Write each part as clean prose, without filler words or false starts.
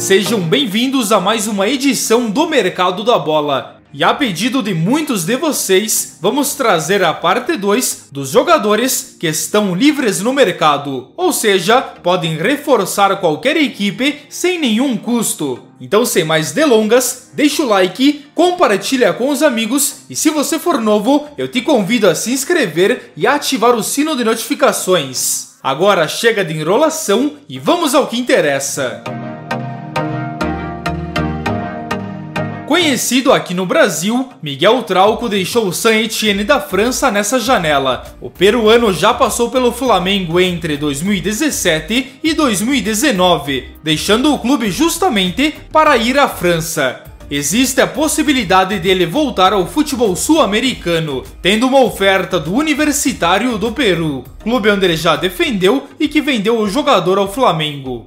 Sejam bem-vindos a mais uma edição do Mercado da Bola. E a pedido de muitos de vocês, vamos trazer a parte 2 dos jogadores que estão livres no mercado, ou seja, podem reforçar qualquer equipe sem nenhum custo. Então, sem mais delongas, deixa o like, compartilha com os amigos e se você for novo, eu te convido a se inscrever e ativar o sino de notificações. Agora chega de enrolação e vamos ao que interessa. Conhecido aqui no Brasil, Miguel Trauco deixou o Saint-Étienne da França nessa janela. O peruano já passou pelo Flamengo entre 2017 e 2019, deixando o clube justamente para ir à França. Existe a possibilidade dele voltar ao futebol sul-americano, tendo uma oferta do Universitário do Peru, clube onde ele já defendeu e que vendeu o jogador ao Flamengo.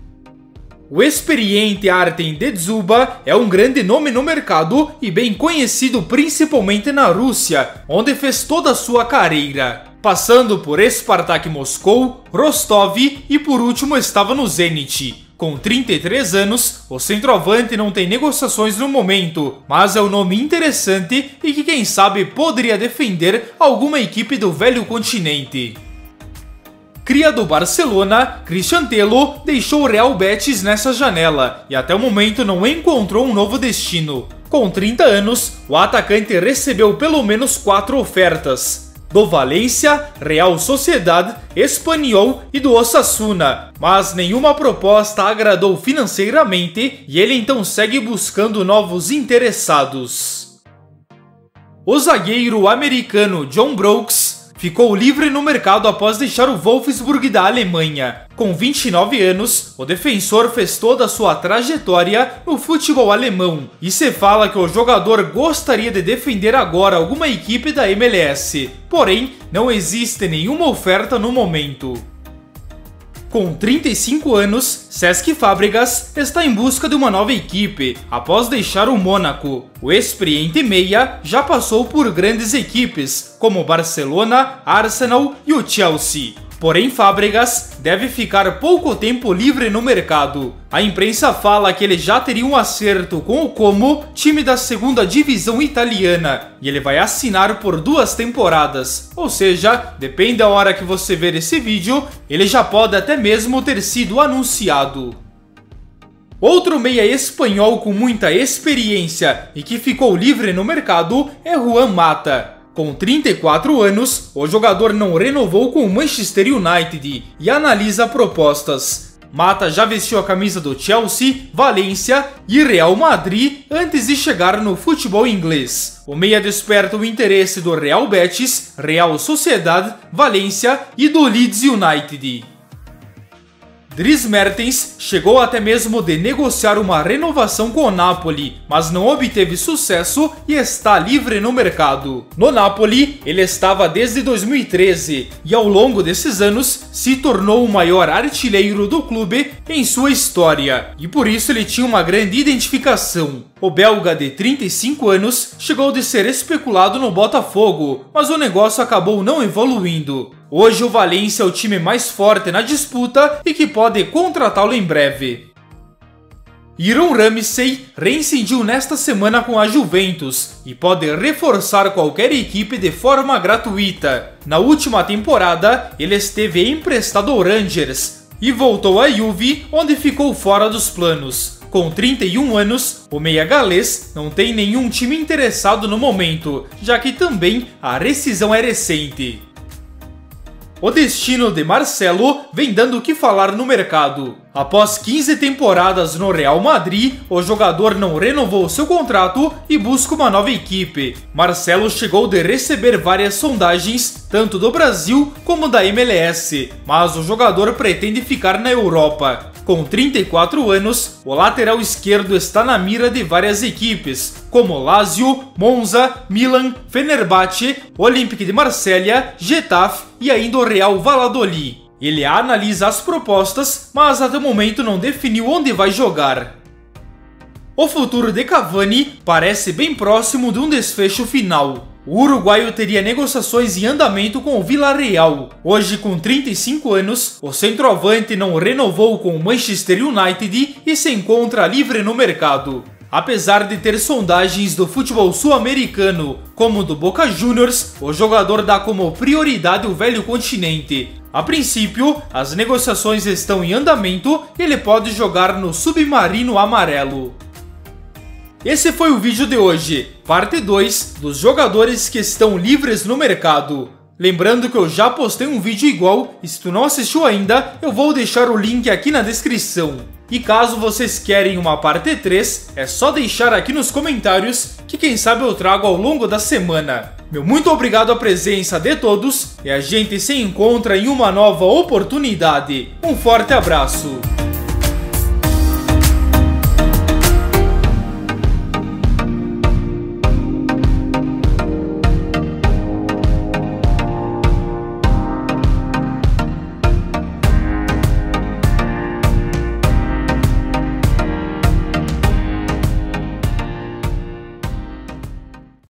O experiente Artem Dzyuba é um grande nome no mercado e bem conhecido principalmente na Rússia, onde fez toda a sua carreira, passando por Spartak Moscou, Rostov e por último estava no Zenit. Com 33 anos, o centroavante não tem negociações no momento, mas é um nome interessante e que quem sabe poderia defender alguma equipe do velho continente. Cria do Barcelona, Cristian Tello deixou o Real Betis nessa janela e até o momento não encontrou um novo destino. Com 30 anos, o atacante recebeu pelo menos 4 ofertas, do Valência, Real Sociedad, Espanyol e do Osasuna, mas nenhuma proposta agradou financeiramente e ele então segue buscando novos interessados. O zagueiro americano John Brooks ficou livre no mercado após deixar o Wolfsburg da Alemanha. Com 29 anos, o defensor fez toda a sua trajetória no futebol alemão e se fala que o jogador gostaria de defender agora alguma equipe da MLS, porém não existe nenhuma oferta no momento. Com 35 anos, Cesc Fábregas está em busca de uma nova equipe, após deixar o Mônaco. O experiente meia já passou por grandes equipes, como Barcelona, Arsenal e o Chelsea. Porém, Fábregas deve ficar pouco tempo livre no mercado. A imprensa fala que ele já teria um acerto com o Como, time da segunda divisão italiana, e ele vai assinar por 2 temporadas. Ou seja, depende da hora que você ver esse vídeo, ele já pode até mesmo ter sido anunciado. Outro meia espanhol com muita experiência e que ficou livre no mercado é Juan Mata. Com 34 anos, o jogador não renovou com o Manchester United e analisa propostas. Mata já vestiu a camisa do Chelsea, Valência e Real Madrid antes de chegar no futebol inglês. O meia desperta o interesse do Real Betis, Real Sociedad, Valência e do Leeds United. Dries Mertens chegou até mesmo de negociar uma renovação com o Napoli, mas não obteve sucesso e está livre no mercado. No Napoli, ele estava desde 2013 e ao longo desses anos se tornou o maior artilheiro do clube em sua história, e por isso ele tinha uma grande identificação. O belga de 35 anos chegou de ser especulado no Botafogo, mas o negócio acabou não evoluindo. Hoje o Valência é o time mais forte na disputa e que pode contratá-lo em breve. Aaron Ramsey reincidiu nesta semana com a Juventus e pode reforçar qualquer equipe de forma gratuita. Na última temporada, ele esteve emprestado ao Rangers e voltou à Juve, onde ficou fora dos planos. Com 31 anos, o meia galês não tem nenhum time interessado no momento, já que também a rescisão é recente. O destino de Marcelo vem dando o que falar no mercado. Após 15 temporadas no Real Madrid, o jogador não renovou seu contrato e busca uma nova equipe. Marcelo chegou de receber várias sondagens, tanto do Brasil como da MLS, mas o jogador pretende ficar na Europa. Com 34 anos, o lateral esquerdo está na mira de várias equipes, como Lazio, Monza, Milan, Fenerbahçe, Olympique de Marselha, Getafe e ainda o Real Valladolid. Ele analisa as propostas, mas até o momento não definiu onde vai jogar. O futuro de Cavani parece bem próximo de um desfecho final. O uruguaio teria negociações em andamento com o Villarreal. Hoje, com 35 anos, o centroavante não renovou com o Manchester United e se encontra livre no mercado. Apesar de ter sondagens do futebol sul-americano, como do Boca Juniors, o jogador dá como prioridade o velho continente. A princípio, as negociações estão em andamento e ele pode jogar no Submarino Amarelo. Esse foi o vídeo de hoje, parte 2 dos jogadores que estão livres no mercado. Lembrando que eu já postei um vídeo igual e se tu não assistiu ainda, eu vou deixar o link aqui na descrição. E caso vocês querem uma parte 3, é só deixar aqui nos comentários que quem sabe eu trago ao longo da semana. Meu muito obrigado à presença de todos e a gente se encontra em uma nova oportunidade. Um forte abraço!